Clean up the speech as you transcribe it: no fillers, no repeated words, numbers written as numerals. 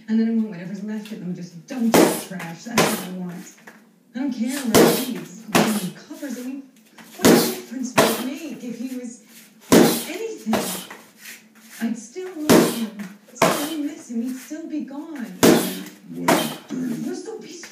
And then I want whatever's left of them just dumped in the trash. That's what I want. I don't care where he is. He covers. I mean, what difference would it make if he was anything? I'd still love him. I'd still miss him. He'd still be gone. What dirty. You're so piece